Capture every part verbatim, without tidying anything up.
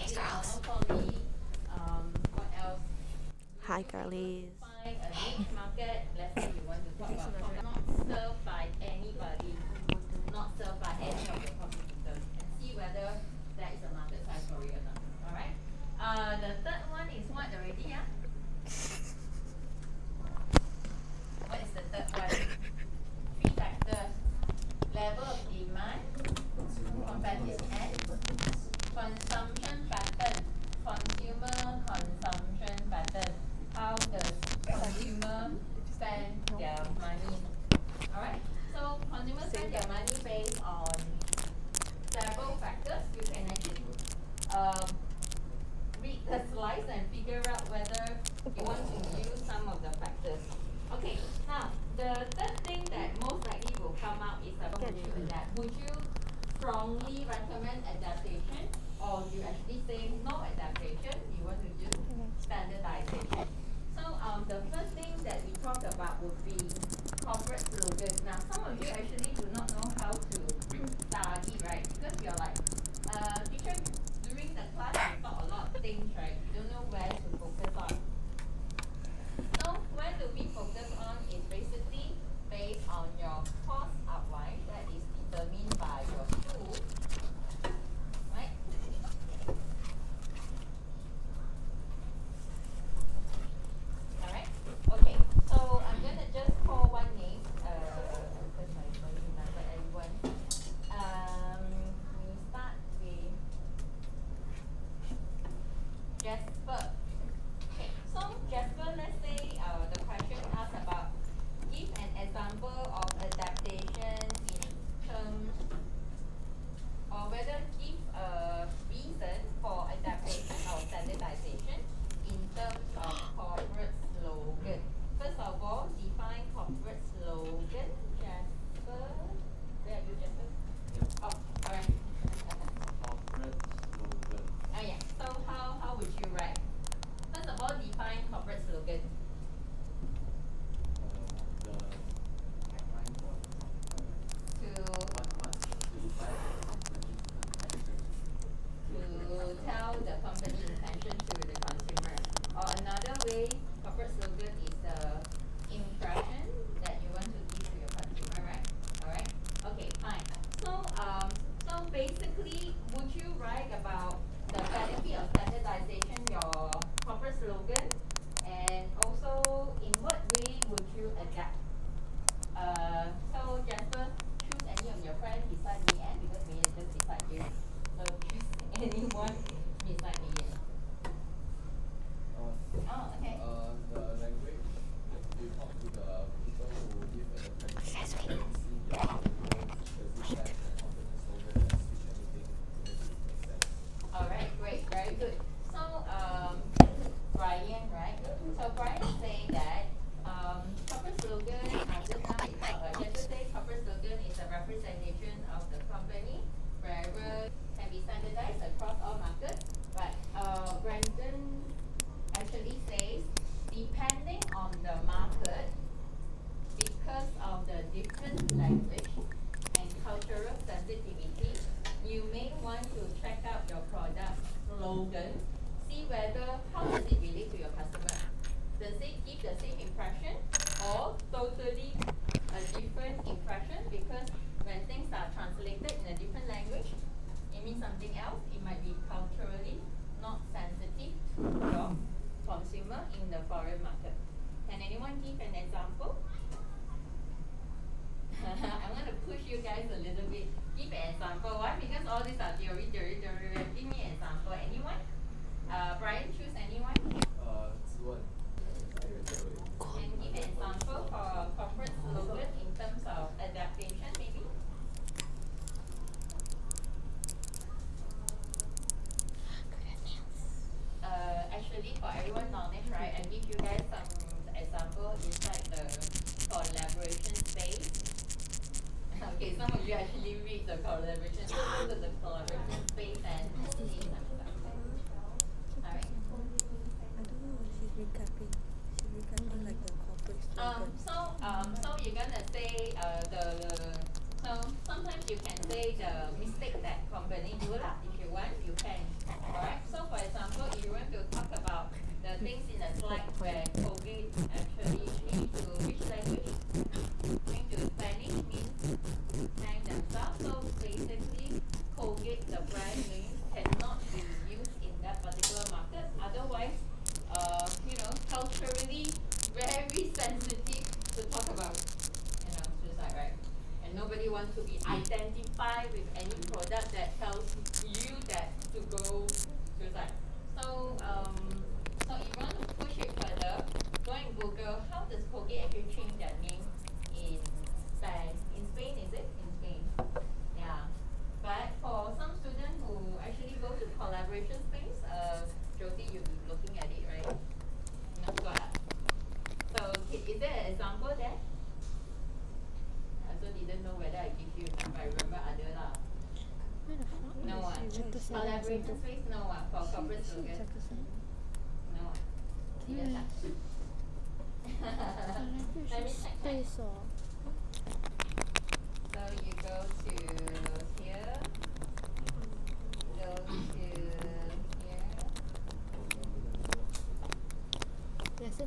Hey girls. Monopoly. Um, what else? Do Hi you be able to girlies. find a niche market? Let's say you want to talk about com- not served by anybody, not served by any of your competitors, and see whether there is a market size for it or not. All right. Uh, the third one is what already? Yeah. What is the third one? Three factors: level of demand, competitive and consumption pattern, consumer consumption pattern. How does consumer spend their money? All right. So consumers spend their money based on several factors. You can actually um, read the slides and figure out whether you want to use some of the factors. Okay. Now the third thing that most likely will come out is about would you adapt? Would you strongly recommend adaptation, or you actually say no adaptation, you want to do standardization? So um, the first thing that we talk about would be corporate slogan. Now some of you actually do not know how to study, right? Because you're like, uh, teacher, during the class you talk a lot of things, right? You don't know where to focus on. So where do we focus on is basically based on your course outline that is determined by your school, right? All right. Okay. So I'm gonna just call one name, uh, because I don't remember everyone. Um, we start with Jasper. Okay. So Jasper, let's say uh, the question asks about give an example of adaptation in terms, or whether give a reason for adaptation or standardization in terms of corporate slogan. First of all, define corporate slogan. Jasper, where are you, Jasper? Oh, all right. Corporate slogan. Oh yeah. So how how would you write? First of all, define corporate slogan. Uh, the tagline for the company. To What what to define the company's intention to the to customer. tell the company intention to the consumer. Or another way, corporate slogan is the impression that you want to give to your consumer, right? All right. Okay, fine. So um, so basically, would you write about the benefit of standardization, your corporate slogan, and also in what way would you adapt? Uh, so Jasper, choose any of your friends beside me, and because me is just beside you, so choose anyone beside me. Uh, Oh, okay. uh, the language, you talk to the people who live at the premise and see their slogan, does it match the company slogan and switch anything to make it make sense? All right, great, very good. So, um, Brian, right? So Brian is saying that um, corporate slogan, uh, just now is, uh, yesterday, corporate slogan is a representation of the company, wherever can be standardized across all markets. But uh, Brandon actually says, depending on the market, because of the different language and cultural sensitivity, you may want to check out your product slogan, see whether how does it relate to your customer. Does it give the same impression or totally a different impression? Because when things are translated in a different language, it means something else. It might be culturally not sensitive to your consumer in the foreign market. Can anyone give an example? I'm going to push you guys a little bit. Give an example. Why? Because all these are theory, theory, theory. Give me an example. Anyone? Uh, Brian, choose anyone. Uh, Ziwan. Can give an example for corporate slogan in terms of adaptation, maybe? Uh, actually, for everyone's knowledge, right, I give you guys some example inside the collaboration space. Okay, some of you actually read the collaboration go suicide. So, um, so if you want to push it further, go and Google how does Colgate actually change their name in Spain. In Spain, is it? In Spain. Yeah. But for some students who actually go to collaboration space, uh, Jyoti, you'll be looking at it, right? Not sure. So, is there an example there? I also didn't know whether I give you, but I remember other lah. No one. Collaboration space, no one. For corporate slogan, no one. Didn't touch. Let me check. check. So you go to here, go to here. Yes, it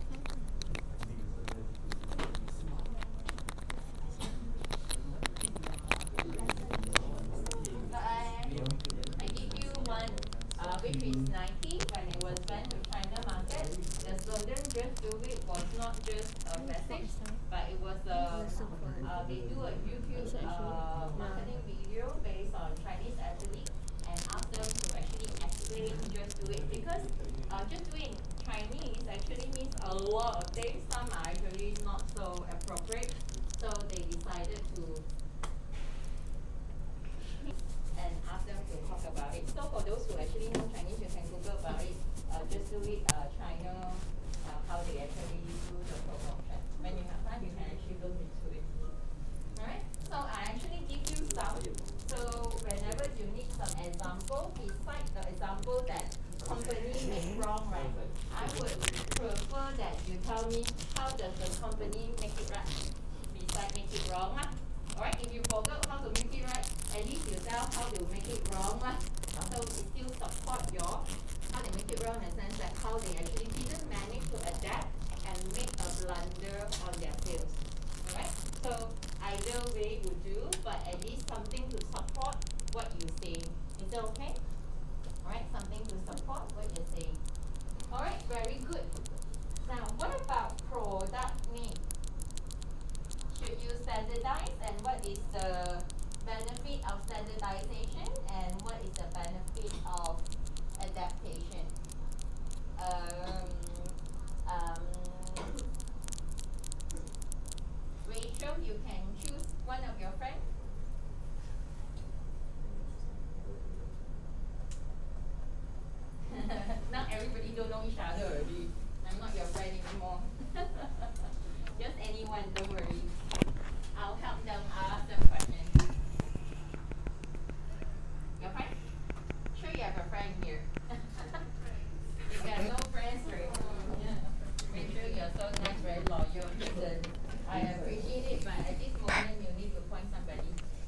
So I, I give you one, uh, which is Nike when it was banned to China market. The slogan "Just Do It" was not just a message, but it was a uh, they do a YouTube uh, marketing video based on Chinese athletes and ask them to actually explain "Just Do It" because uh, "Just Do It" in Chinese actually means a lot of things. Some are actually not so appropriate, so they decided to and ask them to talk about it. So for those who actually know Chinese, you can Google about it. Uh, just do it, uh, China, uh, how they actually do the promotion. When you have time, you can actually look into it. Alright? So I actually give you some. So whenever you need some example, besides the example that company make wrong, right? I would prefer that you tell me how does the company make it right, besides make it wrong. Lah. Alright, if you forgot how to make it right, at least you tell how to make it wrong. Lah. So it still support your how they make it wrong in the sense that how they actually didn't manage to adapt and make a blunder on their sales. Alright? So either way would do, but at least something to support what you say. Is that okay? Alright, something to support what you're saying. Alright, very good. Now, what about product name? Should you standardize, and what is the benefit of standardization and what is the benefit of adaptation? Um, um, Rachel, you can choose one of your friends. Not everybody don't know each other already. I'm not your friend anymore. Just anyone, don't worry. I'll help them ask them questions. Your friend? Sure you have a friend here. If you have no friends, right? Yeah. Make sure you're so nice, very loyal. Listen, I appreciate it, but at this moment you need to find somebody.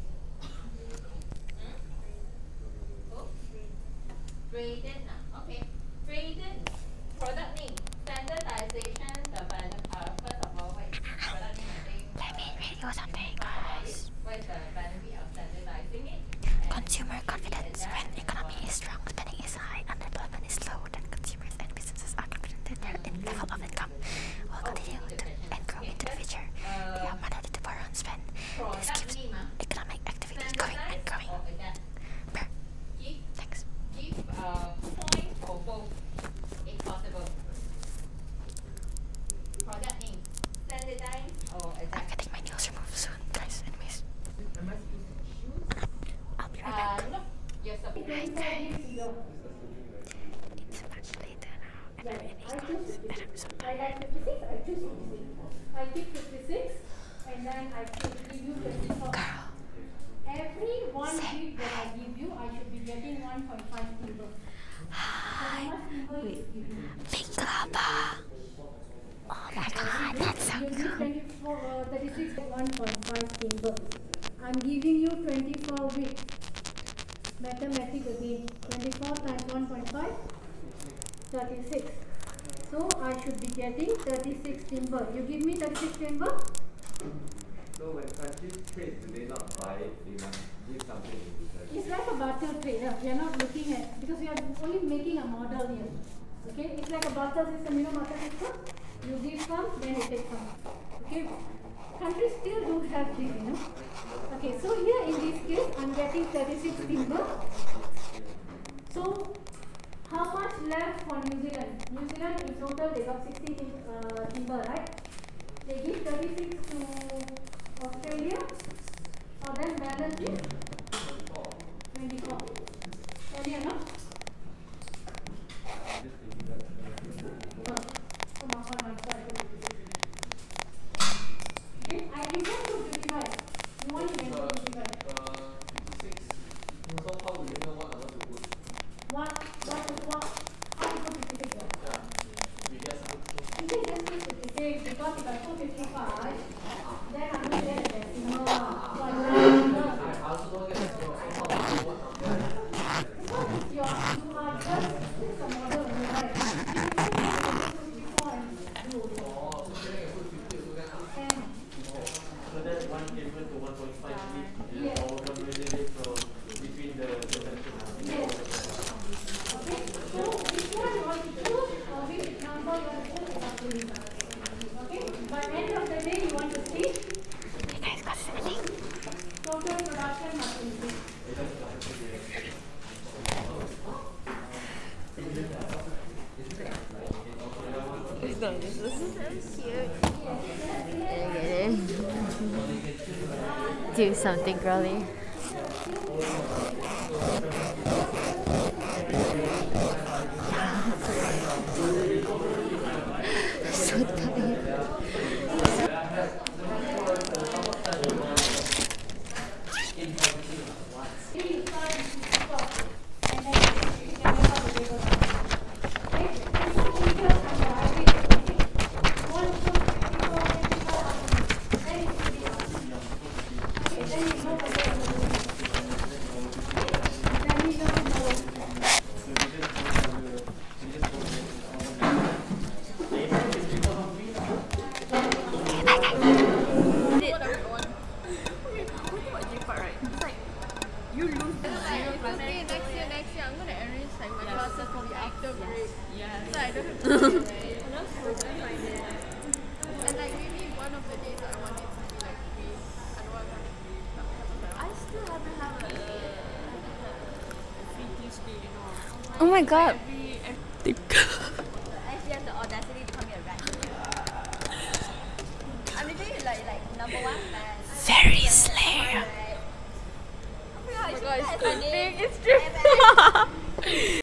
Hmm? Who? Braden, ah, okay. Braden, product name, standardization, the benefit, uh, first of all, wait, product name, I think. Let me read you something, guys. What is the benefit of standardizing it? Consumer confidence. When economy is strong, spending is high, unemployment is low, then consumers and businesses are confident that their in level of income will continue to and grow into the future. They have money to borrow and spend. This keeps economic activity going and growing. Per. Thanks. Give uh, point for both, if possible. Product name, standardize or I'm adapt. getting my nails removed soon, guys. Anyways, Am I supposed to choose? I'll be right Uh, back. no, you're supposed Hi guys. It's much later now, and I'm in these calls, and I'm so I like fifty-six, I choose fifty-six. I pick fifty-six, and then I choose give you twenty-four. girl. Every one bit that I give you, I should be getting one point five timber. So how Hi. much timber you give me? Big Glaba. Oh my god, that's so You give cool. twenty-four, uh, thirty-six, one point five timber. I'm giving you twenty-four width. Mathematics again. twenty-four times one point five, thirty-six. So I should be getting thirty-six timber. You give me thirty-six timber? So when countries trade, do they not buy it? They must give something in return. It's like a barter trade. uh, We are not looking at, because we are only making a model here. Okay, it's like a barter system, you know barter system? You give some, then you take some. Okay, countries still don't have this, you know. Okay, so here in this case, I'm getting thirty-six timber. So, how much left for New Zealand? New Zealand in total they got sixty tim uh, timber, right? They give thirty-six to Australia. For them balance is twenty-four. Any or not? Come on, come on, sorry. Okay, I intend to fifty-five. You want to enter fifty-five? So how will you know what number to put? What? What? What? How to put fifty-six? Yeah. We just put You can just put fifty-six because if I put fifty-five, then I'm going to get a decimal. So I don't I also don't get the number. So how will you know what number? Because you are, you are just, this is a model, right? You can put fifty-four and do it. Oh, so then I put fifty also can ah? And So that's one table to one point five feet. Yes. Or one measure from between the the section. yes. Okay, so which one you want to choose or which number you want to choose is up to you. Okay, but end of the day you want to see You guys got something? total production must increase. This is so cute. Do something, girly. So tired. Oh my god. Actually have the audacity to call me a rat. I'm literally like like number one fan. Very slayer. Oh my god, it's, it's, it's, It's true.